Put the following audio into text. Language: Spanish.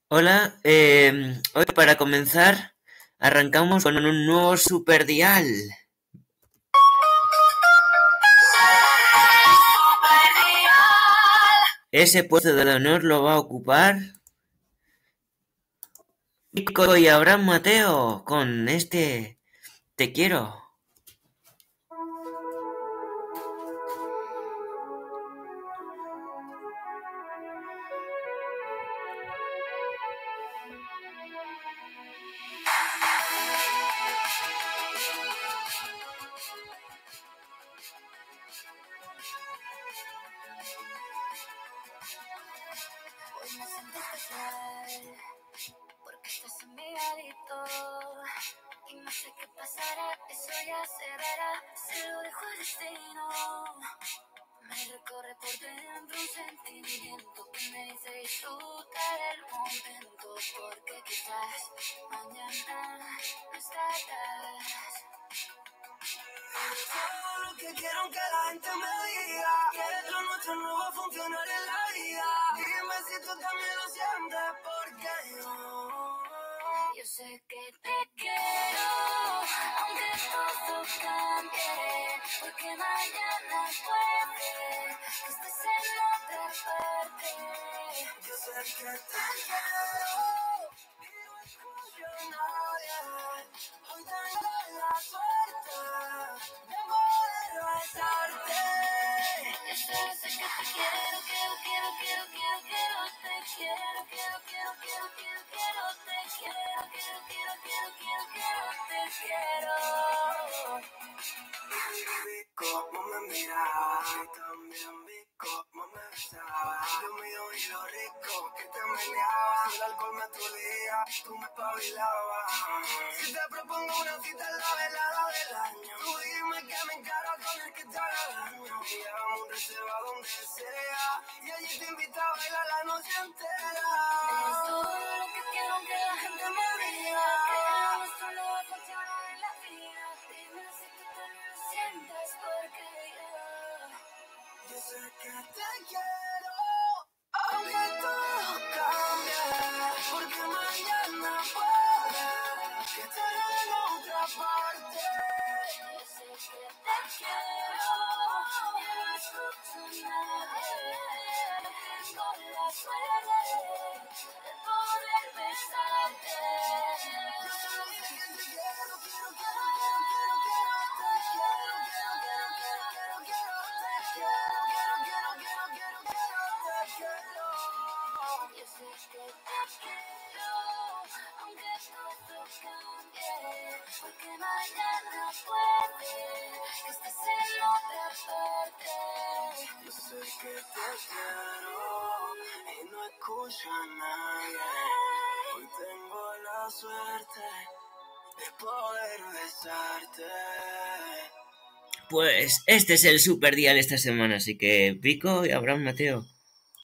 Hola, hoy para comenzar arrancamos con un nuevo superdial. Ese puesto del honor lo va a ocupar Rico y Abraham Mateo con este Te quiero. Hoy me siento especial porque estás en mi ladito y no sé qué pasará, eso ya se verá, se lo dejo al destino. Me recorre por dentro un sentimiento que me dice disfrutar el momento, porque quizás mañana no estarás. Todo lo que quiero que la gente me diga, que lo nuestro no va a funcionar en la vida. Dime si tú también lo sientes, porque yo sé que te quiero, aunque todo cambie, porque mañana puede que estés en otra parte. Yo sé que te quiero y no escucho a nadie. Hoy tengo la suerte de poder besarte. Yo sé que te quiero, te quiero, te quiero. Vi cómo me mirabas y también vi cómo me besabas. Lo mío y lo rico que te meneabas. El alcohol me aturdía, tú me espabilabas. Si te propongo una cita en la velada del año, tú dime que me encaro con el que te haga daño. Y hagamos un reserva donde sea y allí te invito a bailar la noche entera. Es todo lo que quiero que la gente me diga, que lo nuestro no va a funcionar en la vida. Dime si tú también lo sientes, porque yo sé que te quiero, aunque todo cambie, porque mañana puede que esté en otra parte. Yo sé que te quiero, y no escucho a nadie. Tengo la suerte de poder besarte. Yo solo sé que te quiero, yo sé que te quiero, aunque todo cambie, porque mañana puede que estés en otra parte. Yo sé que te quiero y no escucho a nadie. Hoy tengo la suerte de poder besarte. Pues este es el superdial esta semana, así que Rico y Abraham Mateo.